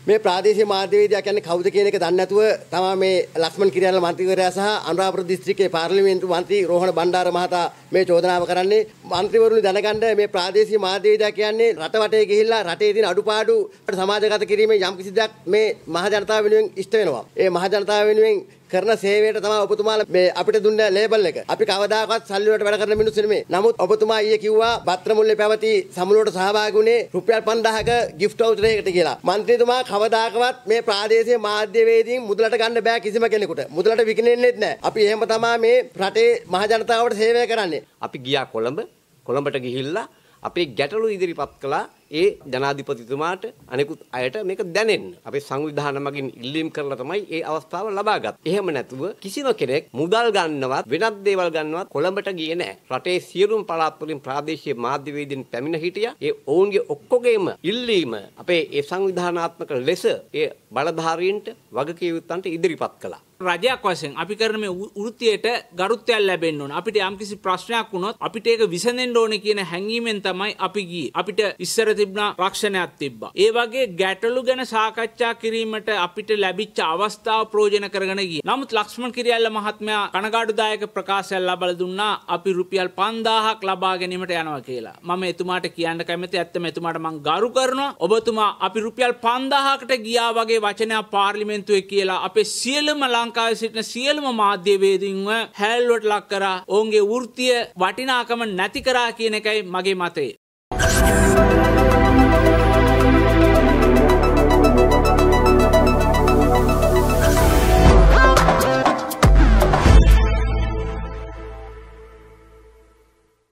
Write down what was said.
මේ ප්‍රාදේශීය මාධ්‍යවේදියා කියන්නේ කවුද කියන එක දන්නේ නැතුව තමයි මේ ලක්ෂ්මන් කිරියාල මන්ත්‍රීවරයා සහ අනුරාධපුර දිස්ත්‍රික්කයේ පාර්ලිමේන්තු මන්ත්‍රී රෝහණ බණ්ඩාර මහතා මේ චෝදනාව කරන්නේ. මන්ත්‍රීවරුනි දැනගන්න මේ ප්‍රාදේශීය මාධ්‍යවේදියා කියන්නේ රට වටේ ගිහිල්ලා රටේ තියෙන අඩුපාඩු සමාජගත කිරීමේ යම් කිසි දෙයක් මේ මහ ජනතාව වෙනුවෙන් ඉෂ්ට වෙනවා. ඒ මහ ජනතාව වෙනුවෙන් කරන සේවයට තමයි ඔබතුමාලා මේ අපිට දුන්න ලේබල් එක. අපි කවදාකවත් සල්ලි වලට වැඩ කරන මිනිස්සු නෙමෙයි. නමුත් ඔබතුමා ඊයේ කිව්වා බත්‍ර මුල්ලේ පැවති සමුළුවට සහභාගී වුණේ රුපියල් 5000ක ගිෆ්ට් වවුචර් එකකට කියලා. මන්ත්‍රීතුමා කවදාකවත් මේ ප්‍රාදේශීය මාධ්‍යවේදීන් මුදලට ගන්න බෑ කිසිම කෙනෙකුට. මුදලට විකිනෙන්නෙත් නෑ. අපි එහෙම තමයි මේ රටේ මහ ජනතාවට සේවය කරන්නේ. අපි ගියා කොළඹට ගිහිල්ලා අපේ ගැටලු ඉදිරිපත් කළා. ඒ ජනාධිපතිතුමාට අනෙකුත් අයට මේක දැනෙන්න අපේ සංවිධාන මගින් ඉල්ලීම් කරලා තමයි ඒ අවස්ථාව ලබා ගත්තේ. එහෙම නැතුව කිසිම කෙනෙක් මුදල් ගන්නවත් වෙනත් දේවල් ගන්නවත් කොළඹට ගියේ නැහැ. රටේ සියලුම පළාත් වලින් ප්‍රාදේශීය මාධ්‍යවේදීන් පැමිණ හිටියා. ඒ ඔවුන්ගේ ඔක්කොගේම ඉල්ලීම අපේ ඒ සංවිධානාත්මක ලෙස ඒ බලධාරීන්ට වගකීම් ඉදිරිපත් කළා. රජයක් වශයෙන් අපි කරන මේ වෘත්තියට ගරුත්වයක් ලැබෙන්න ඕන. අපිට යම්කිසි ප්‍රශ්නයක් වුණොත් අපිට ඒක විසඳෙන්න ඕනේ කියන හැඟීමෙන් තමයි අපි ගියේ. අපිට ඉස්සර තිබුණා රක්ෂණයක් තිබ්බා. ඒ වගේ ගැටලු ගැන සාකච්ඡා කිරීමට අපිට ලැබිච්ච අවස්ථාව ප්‍රයෝජන කරගෙන ගියේ. නමුත් ලක්ෂ්මන් කිරියල්ල මහත්මයා කනගාටුදායක ප්‍රකාශයක් ලබා දුන්නා අපි රුපියල් 5000ක් ලබා ගැනීමට යනවා කියලා. මම එතුමාට කියන්න කැමතියි. ඇත්තම එතුමාට මම ගරු කරනවා. ඔබතුමා අපි රුපියල් 5000කට ගියා වගේ වචනයක් පාර්ලිමේන්තුවේ කියලා අපේ සියලුම ලංකාවේ සිටින සියලුම මාධ්‍යවේදීන්ව හැල්ලුවට ලක් කරා. ඔවුන්ගේ වෘත්තීය වටිනාකම නැති කරා කියන එකයි මගේ මතය.